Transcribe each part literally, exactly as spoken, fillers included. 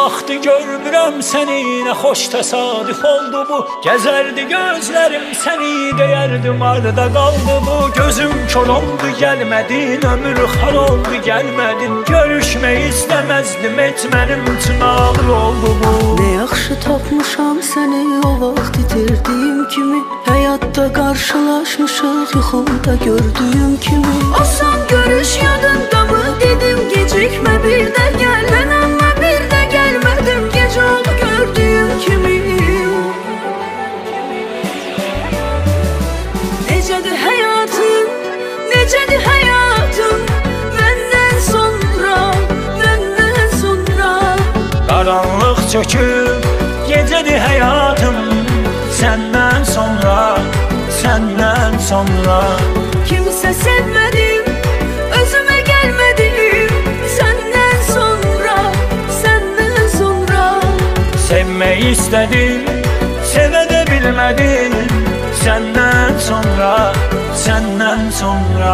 vaxtı görmürəm səni, nə xoş təsadüf oldu bu. Gəzərdi gözlərim səni, deyərdim arada qaldı bu. Gözüm kör oldu gəlmədin, ömür xar oldu gəlmədin. Görüşmək istəməzdim, et mənim üçün ağır oldu bu. Nə yaxşı tapmışam səni, o vaxt itirdiyim kimi. Həyatda qarşılaşmışıq, yuxumda gördüyüm kimi. O son görüş yadında mı, dedim gecikmə bir də gəl. Mən amma bir də gəlmədim, gec oldu gördüyüm kimi. Necədir həyatım, necədir həyatım, məndən sonra, məndən sonra. Qaranlıq çöküb, gecədir həyatım, səndən sonra, səndən sonra. Kimsə sevmədim, özümə gəlmədim, səndən sonra, səndən sonra. Sevmək istədim, sevə də bilmədim, səndən sonra, səndən sonra.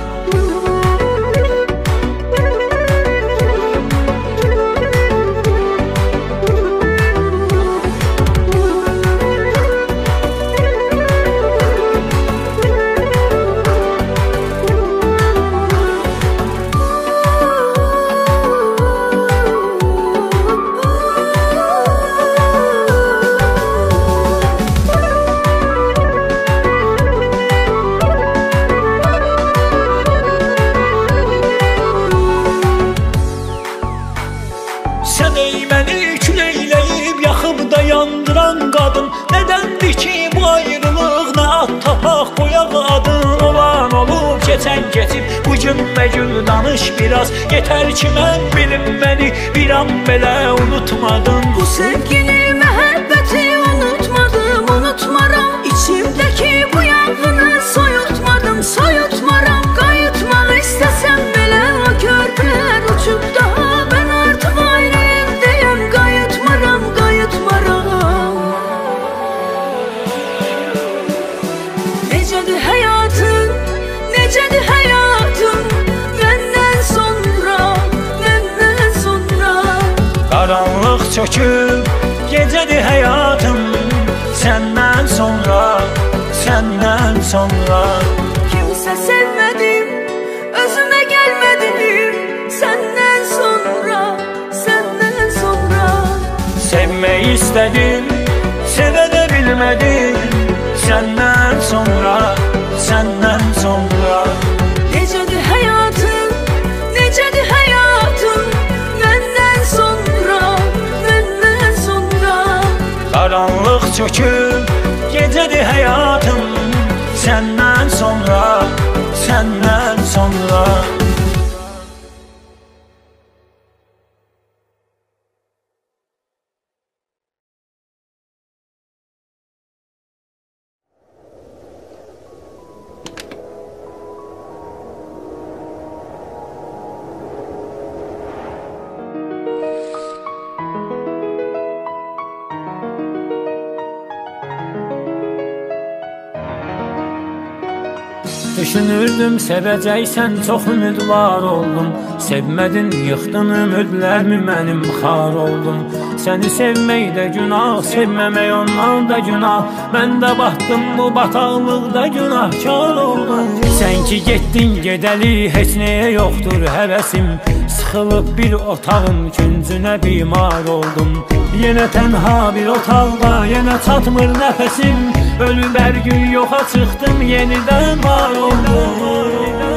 Nədəndir ki bu ayrılıq, nə at tapaq qoyaq adın. Olan olub, keçən keçib, bugün məgül danış biraz. Yetər ki mən bilim məni, bir an belə unutmadım. Bu sevgini, məhəbbəti unutmadım, unutmaram. İçimdəki bu yanğını soyutmadım, soyutmaram. Qayıtmaq istəsəm belə o körpülər uçub daha. Mən artıq ayrı evdəyəm, qayıtmaram, qayıtmaram. Necədir həyatım, necədir həyatım, məndən sonra, məndən sonra. Qaranlıq çöküb, gecədir həyatım, səndən sonra, səndən sonra. Kimsə sevmədim, özümə gəlmədim, səndən sonra, səndən sonra. Sevmək istədim, sevə də bilmədim, səndən sonra, səndən sonra. Necədir həyatım, necədir həyatım, məndən sonra, məndən sonra. Qaranlıq çöküb, gecədir həyatım, səndən sonra, səndən sonra. Düşünürdüm sevəcəksən, çox ümidvar oldum. Sevmədin, yıxdın ümidlərimi, mənim xar oldum. Səni sevmək də günah, sevməmək ondan da günah. Mən də batdım bu bataqlıqda, günahkar oldum. Sən ki getdin gedəli, heç nəyə yoxdur həvəsim. Sıxılıb bir otağın küncünə bimar oldum. Yenə tənha bir otaqda, yenə çatmır nəfəsim. Ölüb hər gün yoxa çıxdım, yenidən var oldum.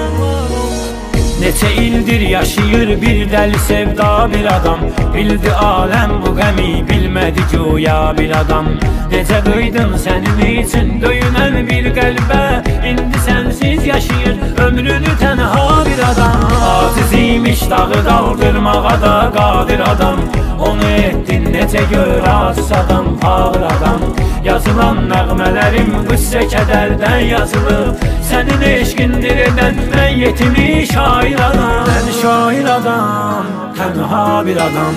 Neçə ildir yaşayır bir dəli sevda bir adam. Bildi aləm bu qəmi, bilmədi güya bir adam. Necə qıydın sənin üçün döyünən bir qəlbə. İndi sənsiz yaşayır ömrünü tənha bir adam. Aciz imiş dağı qaldırmağa da qadir adam. Onu etdin necə gör aciz adam, ağır adam. Yazılan nəğmələrim qüssə kədərdən yazılıb. Sənin eşqindir edən mən yetimi şair adam. Mən şair adam, tənha bir adam.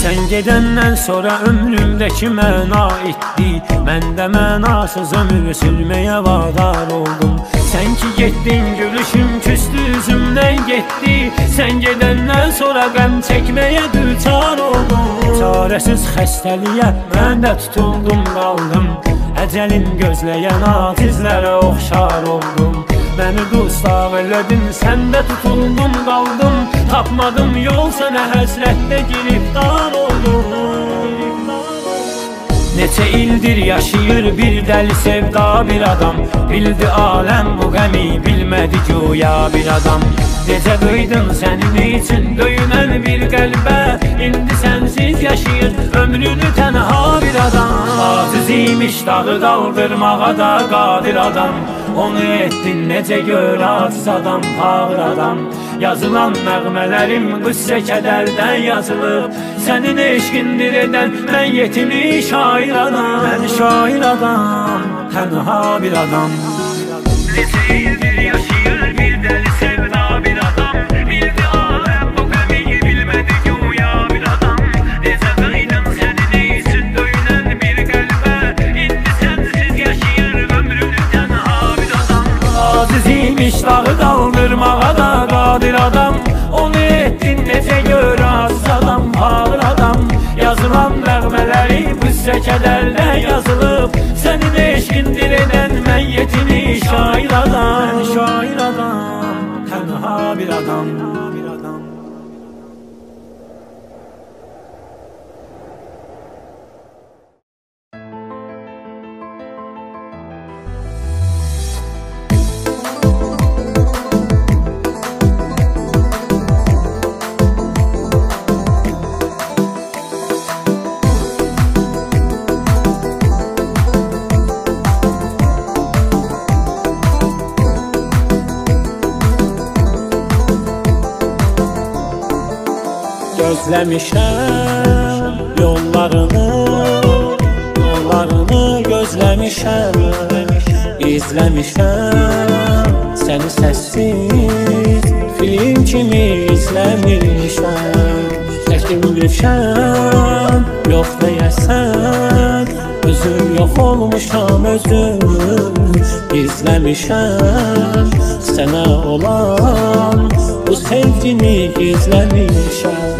Sən gedəndən sonra ömrümdəki məna etdi. Mən də mənasız ömür sürməyə vadar oldum. Sən ki getdin gülüşüm küstü üzümdən getdi. Sən gedəndən sonra qəm çəkməyə düçar oldum. Çarəsiz xəstəliyə mən də tutuldum qaldım. Əcəlin gözləyən atizlərə oxşar oldum. Məni dustaq elədin, sən də tutuldum qaldım. Tapmadım yol sənə həsrətdə giriftar oldum. Neçə ildir yaşayır bir dəli sevda bir adam. Bildi aləm bu qəmi, bilmədi güya bir adam. Necə duydun sənin üçün döyünən bir qəlbə. İndi sənsiz yaşayır ömrünü tənha bir adam. Aciz imiş dağı qaldırmağa da qadir adam. Onu etdin necə gör aciz adam, ağır adam. Yazılan nəğmələrim qüssə kədərdən yazılıb. Sənin eşqindir edən mən yetimi şair adam. Mən şair adam, tənha bir adam. Neçə ildir yaşayır bir dəli sevda bir adam. Bildi aləm bu qəmi, bilmədi güya bir adam. Necə duydun sənin üçün döyünən bir qəlbə. İndi sənsiz yaşayır ömrünü tənha bir adam. Aciz imiş dağı qaldırmağa da qadir adam. Onu etdin necə gör aciz adam, ağır adam. Yazılan nəğmələri qüssə kədərlə yazılıb. Sənin eşqindir edən mən yetimi şair adam. Mən şair adam, tənha bir adam. Gözləmişəm yollarını, yollarını gözləmişəm. İzləmişəm səni səssiz film kimi izləmişəm. Çəkilmişəm yox deyəsən, özüm yox olmuşam özüm. İzləmişəm sənə olan bu sevgini gizləmişəm.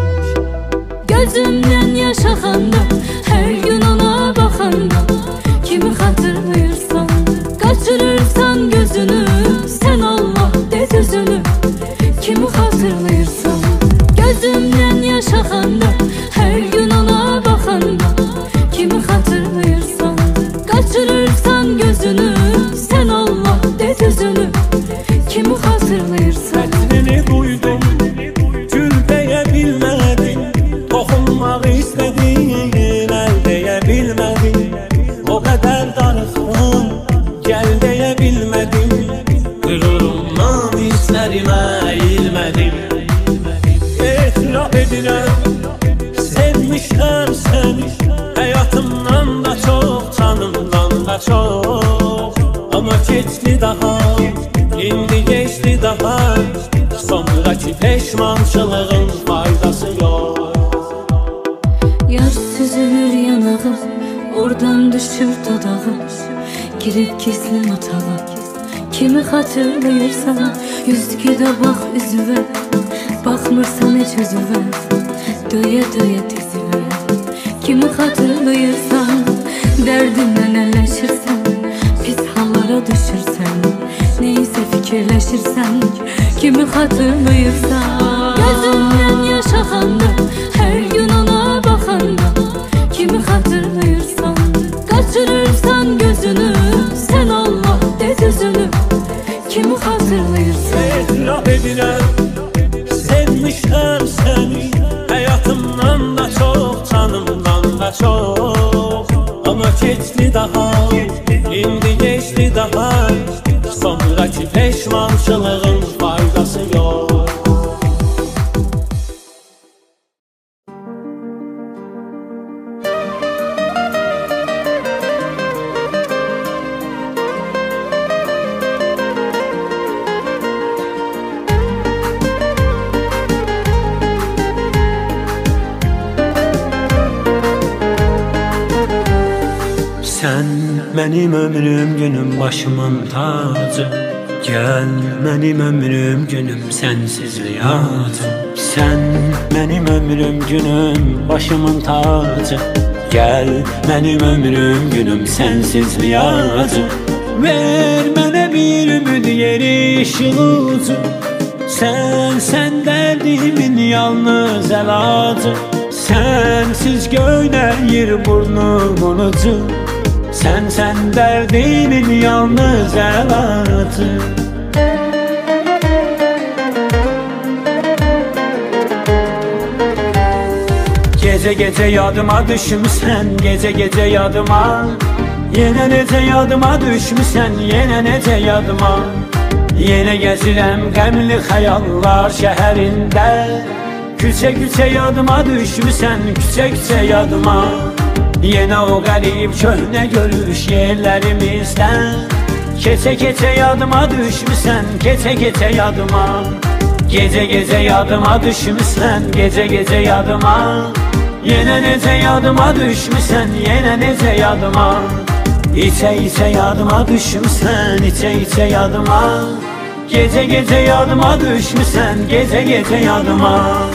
Gözümdən yaş axanda, hər gün ona baxanda, kimi xatırlayırsan, qaçırırsan gözünü, sən Allah de düzünü, kimi xatırlayırsan. Gözümdən yaş axanda, hər gün ona baxanda, kimi xatırlayırsan, qaçırırsan gözünü, sən Allah de düzünü, kimi xatırlayırsan. Ətrini duydum, gül deyə bilmədim. Toxunmaq istədin, əl deyə bilmədim. O qədər darıxdım, gəl deyə bilmədim. Qürurumdan hisslərimə əyilmədim. Etiraf edirəm, sevmişəm səni. Həyatımdan da çox, canımdan da çox. Amma keçdi daha, indi geçdi daha. Sonraki peşmançılığın faydası yox. Yar süzülür yanağı, oradan düşür dodağı. Girib gizlin otağa, kimi xatırlayırsan. Yüzgüdə bax üzüvə, baxmırsan heç özüvə. Döyə döyə dizivə, kimi xatırlayırsan. Dərdinlə əlləşirsən, pis hallara düşürsən. Neysə fikirləşirsən, kimi xatırlayırsan. Gözümdən yaş axanda, hər gün ona baxanda, kimi xatırlayırsan. Qaçırırsan gözünü, sən Allah de düzünü, kimi xatırlayırsan. Etiraf edirəm, sevmişəm səni. Həyatımdan da çox, canımdan da çox. Amma keçdi daha, indi geçdi daha. Sonraki peşmançılığın faydası yox. Sən mənim ömrüm günüm başımın tacı. Gəl mənim ömrüm günüm sənsizlik acı. Sən mənim ömrüm günüm başımın tacı. Gəl mənim ömrüm günüm sənsizlik acı. Ver mənə bir ümid yeri işıqcı. Sən, sən dərdimin yalnız əlacı. Sənsiz göynəyir burnumun ucu. Sən, sən dərdimin yalnız əlacı. Gecə gecə yadıma düşmüsən, gecə gecə yadıma. Yenə necə yadıma düşmüsən, yenə necə yadıma. Yenə gəzirəm qəmli xəyallar şəhərində. Küçə küçə yadıma düşmüsən, küçə küçə yadıma. Yenə o qərib köhnə görüş yerlərimizdən. Keçə keçə yadıma düşmüsən, keçə keçə yadıma. Gecə gecə yadıma düşmüsən, gecə gecə yadıma. Yenə necə yadıma düşmüsən, yenə necə yadıma. İçə içə yadıma düşmüsən, içə içə yadıma. Gecə gecə yadıma düşmüsən, gecə gecə yadıma.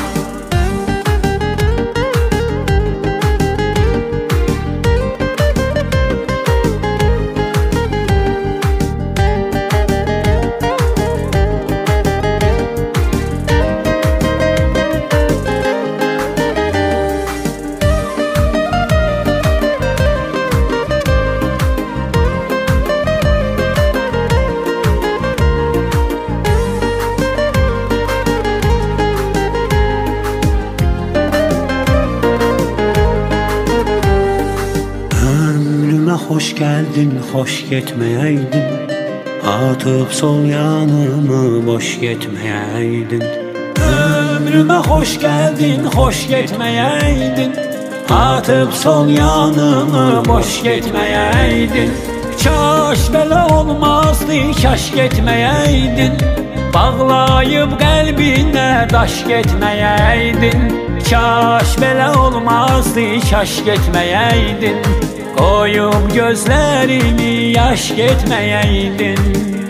Xoş gəldin, xoş getməyəydin. Atıb sol yanımı boş getməyəydin. Ömrümə xoş gəldin, xoş getməyəydin. Atıb sol yanımı boş getməyəydin. Kaş belə olmazdı, kaş getməyəydin. Bağlayıb qəlbinə daş getməyəydin. Kaş belə olmazdı, kaş getməyəydin. Qoyub gözlərimi yaş getməyəydin.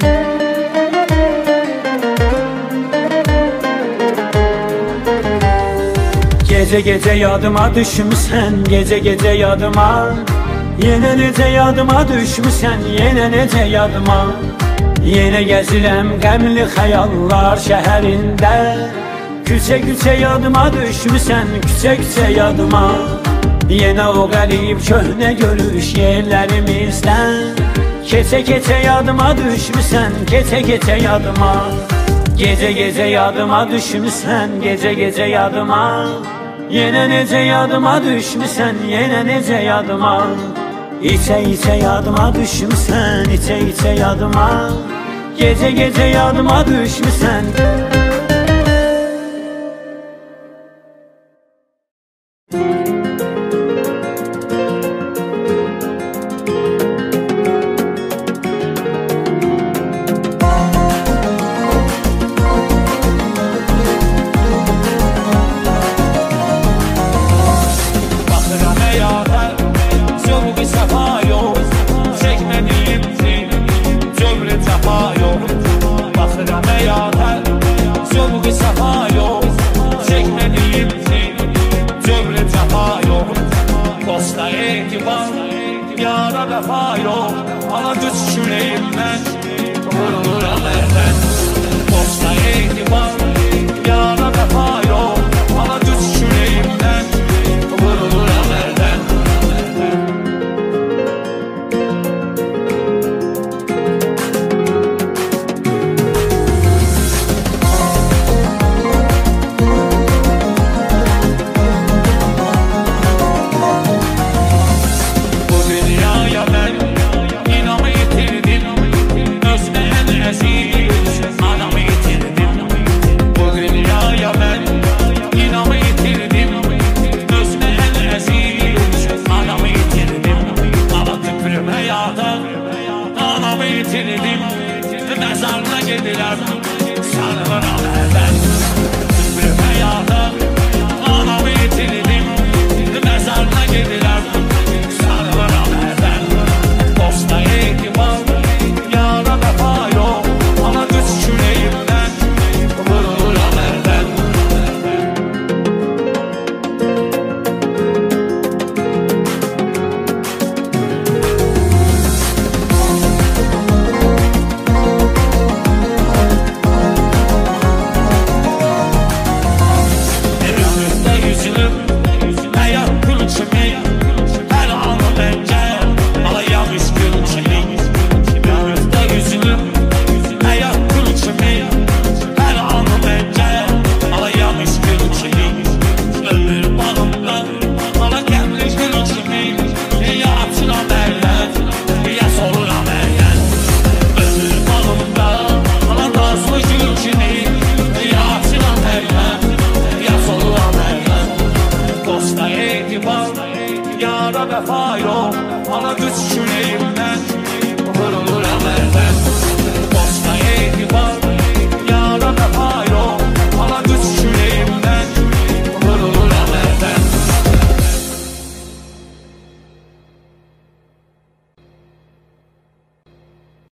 Gecə gecə yadıma düşmüsən, gecə gecə yadıma. Yenə necə yadıma düşmüsən, yenə necə yadıma. Yenə gəzirəm qəmli xəyallar şəhərində. Küçə küçə yadıma düşmüsən, küçə küçə yadıma. Yenə o qərib köhnə görüş yerlərimizdən. Keçə keçə yadıma düşmüsən, keçə keçə yadıma. Gecə gecə yadıma düşmüsən, gecə gecə yadıma. Yenə necə yadıma düşmüsən, yenə necə yadıma. İçə içə yadıma düşmüsən, içə içə yadıma. Gecə gecə yadıma düşmüsən. Dostda etibar, yara vəfa yox. Ana qız küləyimdən vurulur